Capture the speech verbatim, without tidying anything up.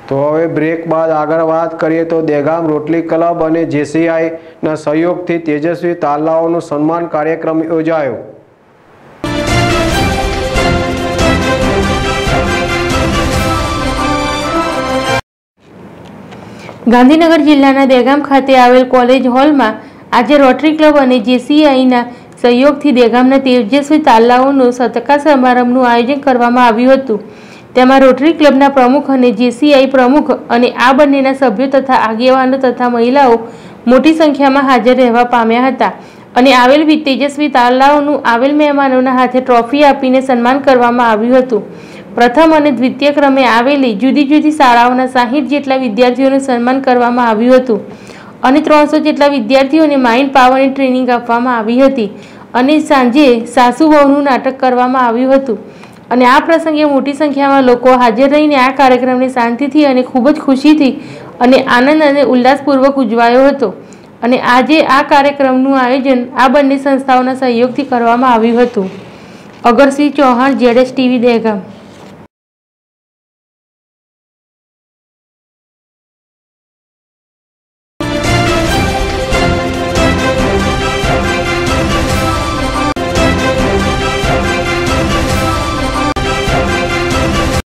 તો હવે બ્રેક બાદ આગળ વાત કરીએ તો દહેગામ રોટરી ક્લબ અને જેસીઆઈના સહયોગથી તેજસ્વી તારલાઓનું સન્માન કાર્યક્રમ યોજાયો। ગાંધીનગર જિલ્લાના દહેગામ ખાતે આવેલ કોલેજ હોલમાં આજે રોટરી ક્લબ અને જેસીઆઈના સહયોગથી દહેગામના તેજસ્વી તારલાઓનું સત્કાર સમારંભનું આયોજન કરવામાં આવ્યું હતું। તેમાં રોટરી ક્લબના પ્રમુખ અને જેસીઆઈ પ્રમુખ અને આ બંનેના સભ્યો તથા આગેવાનો તથા મહિલાઓ મોટી સંખ્યામાં હાજર રહેવા પામ્યા હતા અને આવેલ તેજસ્વી તારલાઓનું આવેલ મહેમાનોના હાથે ટ્રોફી આપીને સન્માન કરવામાં આવ્યું હતું। પ્રથમ અને દ્વિતીય ક્રમે આવેલી જુદી જુદી શાળાઓના સાહીઠ જેટલા વિદ્યાર્થીઓનું સન્માન કરવામાં આવ્યું હતું અને ત્રણસો જેટલા વિદ્યાર્થીઓને માઇન્ડ પાવરની ટ્રેનિંગ આપવામાં આવી હતી અને સાંજે સાસુ વહુનું નાટક કરવામાં આવ્યું હતું અને આ પ્રસંગે મોટી સંખ્યામાં લોકો હાજર રહીને આ કાર્યક્રમને શાંતિથી અને ખૂબ જ ખુશીથી અને આનંદ અને ઉલ્લાસપૂર્વક ઉજવાયો હતો અને આજે આ કાર્યક્રમનું આયોજન આ બંને સંસ્થાઓના સહયોગથી કરવામાં આવ્યું હતું। અગરસિંહ ચૌહાણ, જેડેશ ટીવી, દહેગામ।